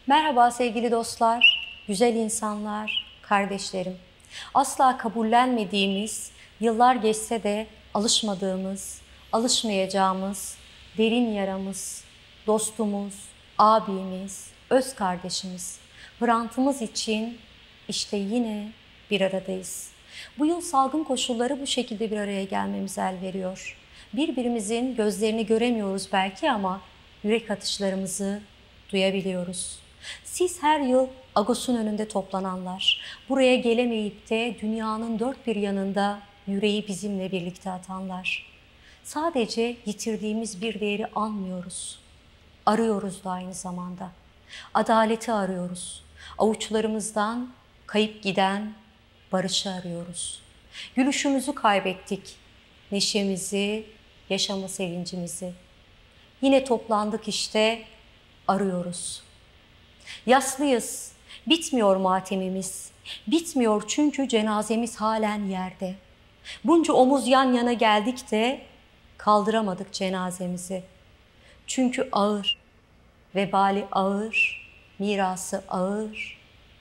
Merhaba sevgili dostlar, güzel insanlar, kardeşlerim. Asla kabullenmediğimiz, yıllar geçse de alışmadığımız, alışmayacağımız, derin yaramız, dostumuz, abimiz, öz kardeşimiz, Hrant'ımız için işte yine bir aradayız. Bu yıl salgın koşulları bu şekilde bir araya gelmemize el veriyor. Birbirimizin gözlerini göremiyoruz belki ama yürek atışlarımızı duyabiliyoruz. Siz her yıl Agos'un önünde toplananlar, buraya gelemeyip de dünyanın dört bir yanında yüreği bizimle birlikte atanlar. Sadece yitirdiğimiz bir değeri anmıyoruz. Arıyoruz da aynı zamanda. Adaleti arıyoruz. Avuçlarımızdan kayıp giden barışı arıyoruz. Gülüşümüzü kaybettik. Neşemizi, yaşama sevincimizi. Yine toplandık işte, arıyoruz. Yaslıyız, bitmiyor matemimiz. Bitmiyor çünkü cenazemiz halen yerde. Bunca omuz yan yana geldik de kaldıramadık cenazemizi. Çünkü ağır, vebali ağır, mirası ağır,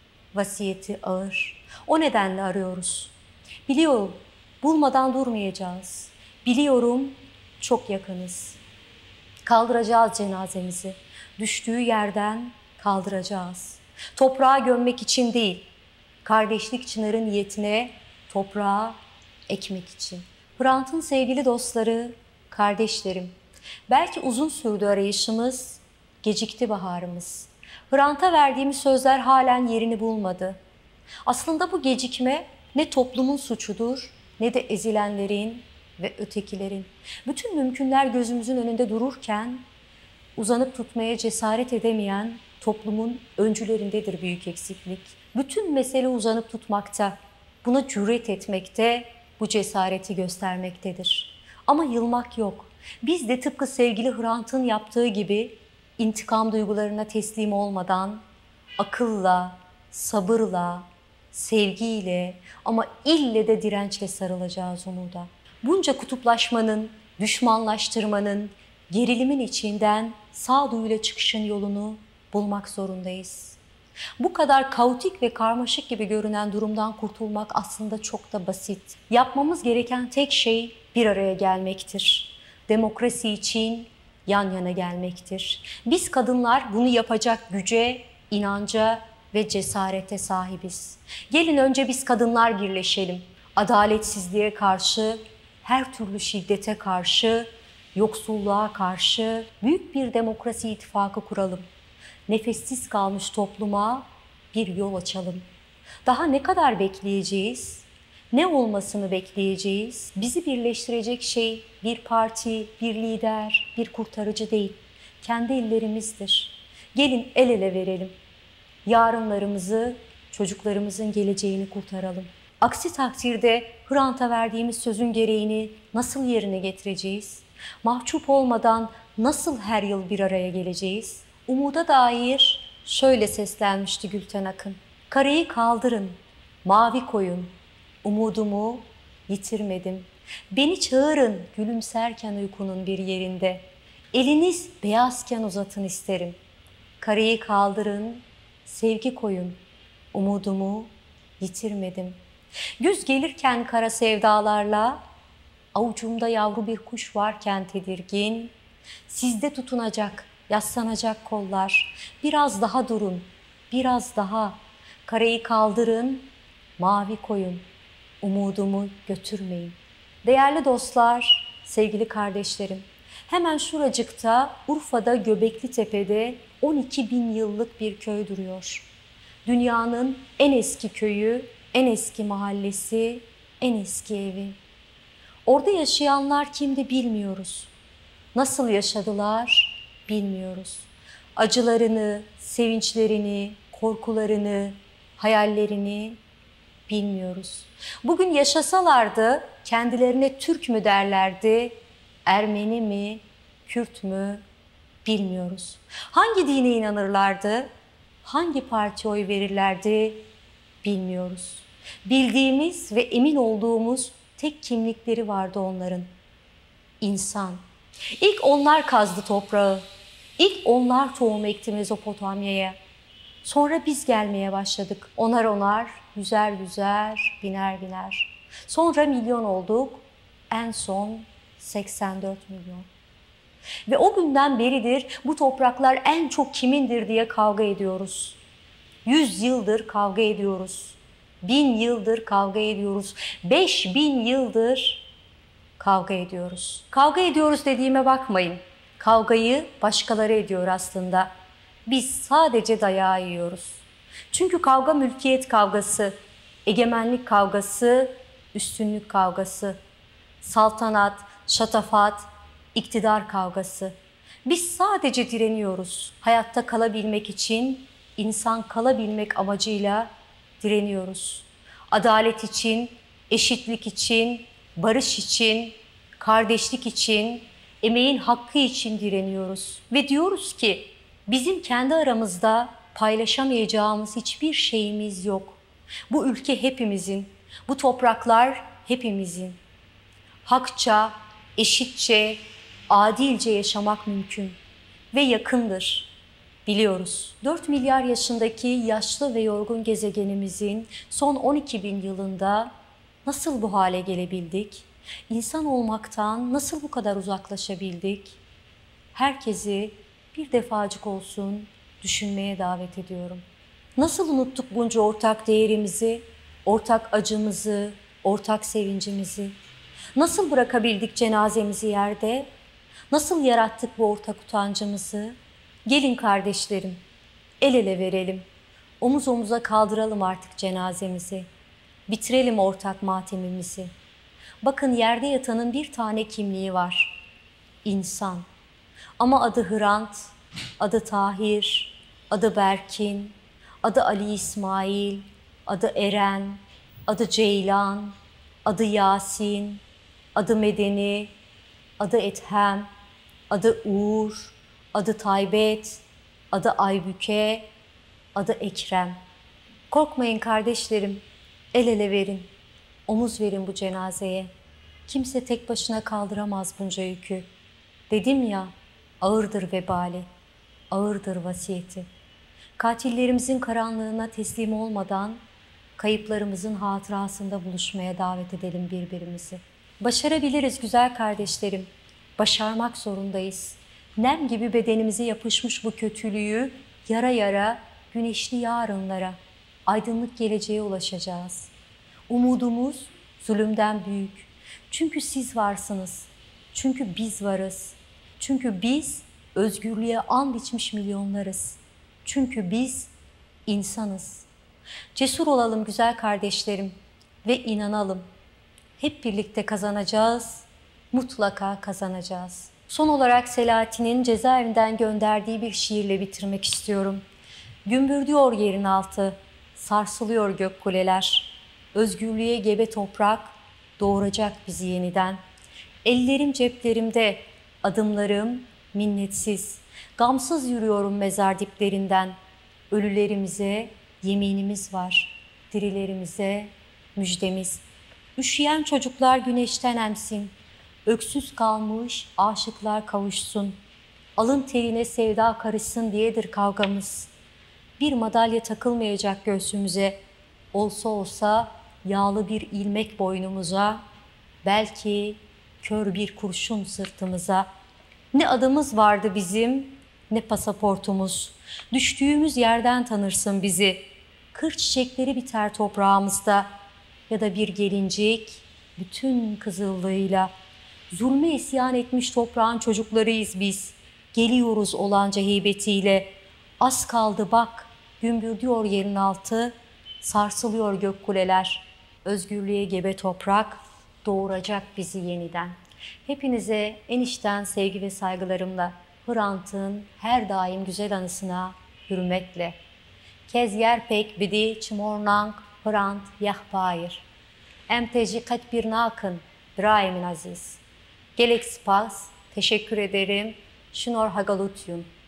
vasiyeti ağır. O nedenle arıyoruz. Biliyorum, bulmadan durmayacağız. Biliyorum, çok yakınız. Kaldıracağız cenazemizi. Düştüğü yerden kaldıracağız. Toprağa gömmek için değil, kardeşlik çınarı niyetine toprağa ekmek için. Hrant'ın sevgili dostları, kardeşlerim, belki uzun sürdü arayışımız, gecikti baharımız. Hrant'a verdiğimiz sözler halen yerini bulmadı. Aslında bu gecikme ne toplumun suçudur, ne de ezilenlerin ve ötekilerin. Bütün mümkünler gözümüzün önünde dururken, uzanıp tutmaya cesaret edemeyen toplumun öncülerindedir büyük eksiklik. Bütün mesele uzanıp tutmakta, buna cüret etmekte, bu cesareti göstermektedir. Ama yılmak yok. Biz de tıpkı sevgili Hrant'ın yaptığı gibi intikam duygularına teslim olmadan akılla, sabırla, sevgiyle ama ille de dirençle sarılacağız umuda. Bunca kutuplaşmanın, düşmanlaştırmanın, gerilimin içinden sağduyuyla çıkışın yolunu bulmak zorundayız. Bu kadar kaotik ve karmaşık gibi görünen durumdan kurtulmak aslında çok da basit. Yapmamız gereken tek şey bir araya gelmektir. Demokrasi için yan yana gelmektir. Biz kadınlar bunu yapacak güce, inanca ve cesarete sahibiz. Gelin önce biz kadınlar birleşelim. Adaletsizliğe karşı, her türlü şiddete karşı, yoksulluğa karşı büyük bir demokrasi ittifakı kuralım. Nefessiz kalmış topluma bir yol açalım. Daha ne kadar bekleyeceğiz? Ne olmasını bekleyeceğiz? Bizi birleştirecek şey bir parti, bir lider, bir kurtarıcı değil. Kendi ellerimizdir. Gelin el ele verelim. Yarınlarımızı, çocuklarımızın geleceğini kurtaralım. Aksi takdirde Hrant'a verdiğimiz sözün gereğini nasıl yerine getireceğiz? Mahcup olmadan nasıl her yıl bir araya geleceğiz? Umuda dair şöyle seslenmişti Gülten Akın. Kareyi kaldırın, mavi koyun, umudumu yitirmedim. Beni çağırın gülümserken uykunun bir yerinde. Eliniz beyazken uzatın isterim. Kareyi kaldırın, sevgi koyun, umudumu yitirmedim. Güz gelirken kara sevdalarla, avucumda yavru bir kuş varken tedirgin, sizde tutunacak, yaslanacak kollar, biraz daha durun, biraz daha, kareyi kaldırın, mavi koyun, umudumu götürmeyin. Değerli dostlar, sevgili kardeşlerim, hemen şuracıkta Urfa'da Göbekli Tepe'de 12 bin yıllık bir köy duruyor. Dünyanın en eski köyü, en eski mahallesi, en eski evi. Orada yaşayanlar kimdi bilmiyoruz. Nasıl yaşadılar bilmiyoruz. Acılarını, sevinçlerini, korkularını, hayallerini bilmiyoruz. Bugün yaşasalardı kendilerine Türk mü derlerdi, Ermeni mi, Kürt mü bilmiyoruz. Hangi dine inanırlardı, hangi partiye oy verirlerdi bilmiyoruz. Bildiğimiz ve emin olduğumuz tek kimlikleri vardı onların. İnsan. İlk onlar kazdı toprağı. İlk onlar tohum ekti Mezopotamya'ya. Sonra biz gelmeye başladık. Onar onar, yüzer yüzer, biner biner. Sonra milyon olduk. En son 84 milyon. Ve o günden beridir bu topraklar en çok kimindir diye kavga ediyoruz. 100 yıldır kavga ediyoruz. 1000 yıldır kavga ediyoruz. 5000 yıldır kavga ediyoruz. Kavga ediyoruz dediğime bakmayın. Kavgayı başkaları ediyor aslında. Biz sadece dayağı yiyoruz. Çünkü kavga mülkiyet kavgası, egemenlik kavgası, üstünlük kavgası, saltanat, şatafat, iktidar kavgası. Biz sadece direniyoruz. Hayatta kalabilmek için, insan kalabilmek amacıyla direniyoruz. Adalet için, eşitlik için, barış için, kardeşlik için, emeğin hakkı için direniyoruz. Ve diyoruz ki bizim kendi aramızda paylaşamayacağımız hiçbir şeyimiz yok. Bu ülke hepimizin, bu topraklar hepimizin. Hakça, eşitçe, adilce yaşamak mümkün ve yakındır. Biliyoruz. 4 milyar yaşındaki yaşlı ve yorgun gezegenimizin son 12 bin yılında nasıl bu hale gelebildik? İnsan olmaktan nasıl bu kadar uzaklaşabildik? Herkesi bir defacık olsun düşünmeye davet ediyorum. Nasıl unuttuk bunca ortak değerimizi, ortak acımızı, ortak sevincimizi? Nasıl bırakabildik cenazemizi yerde? Nasıl yarattık bu ortak utancımızı? Gelin kardeşlerim, el ele verelim. Omuz omuza kaldıralım artık cenazemizi. Bitirelim ortak matemimizi. Bakın yerde yatanın bir tane kimliği var. İnsan. Ama adı Hrant, adı Tahir, adı Berkin, adı Ali İsmail, adı Eren, adı Ceylan, adı Yasin, adı Medeni, adı Ethem, adı Uğur, adı Taybet, adı Aybüke, adı Ekrem. Korkmayın kardeşlerim, el ele verin, omuz verin bu cenazeye. Kimse tek başına kaldıramaz bunca yükü. Dedim ya, ağırdır vebali, ağırdır vasiyeti. Katillerimizin karanlığına teslim olmadan kayıplarımızın hatırasında buluşmaya davet edelim birbirimizi. Başarabiliriz güzel kardeşlerim. Başarmak zorundayız. Nem gibi bedenimize yapışmış bu kötülüğü yara yara güneşli yarınlara, aydınlık geleceğe ulaşacağız. Umudumuz zulümden büyük. Çünkü siz varsınız. Çünkü biz varız. Çünkü biz özgürlüğe and içmiş milyonlarız. Çünkü biz insanız. Cesur olalım güzel kardeşlerim ve inanalım. Hep birlikte kazanacağız, mutlaka kazanacağız. Son olarak Selahattin'in cezaevinden gönderdiği bir şiirle bitirmek istiyorum. Gümbürdüyor yerin altı, sarsılıyor gök kuleler. Özgürlüğe gebe toprak doğuracak bizi yeniden. Ellerim ceplerimde, adımlarım minnetsiz. Gamsız yürüyorum mezar diplerinden. Ölülerimize yeminimiz var, dirilerimize müjdemiz. Üşüyen çocuklar güneşten emsin. Öksüz kalmış aşıklar kavuşsun. Alın terine sevda karışsın diyedir kavgamız. Bir madalya takılmayacak göğsümüze. Olsa olsa yağlı bir ilmek boynumuza. Belki kör bir kurşun sırtımıza. Ne adımız vardı bizim, ne pasaportumuz. Düştüğümüz yerden tanırsın bizi. Kır çiçekleri biter toprağımızda. Ya da bir gelincik bütün kızıllığıyla. Zulme isyan etmiş toprağın çocuklarıyız biz. Geliyoruz olanca heybetiyle. Az kaldı bak, gümbürdüyor yerin altı, sarsılıyor gök kuleler. Özgürlüğe gebe toprak doğuracak bizi yeniden. Hepinize en içten sevgi ve saygılarımla Hrant'ın her daim güzel anısına hürmetle. Kez yer pek bidi çimornang Hrant yahpayır. Emteci kat bir nakın braimin aziz. Gelek spas, teşekkür ederim. Şunor hagalutyun.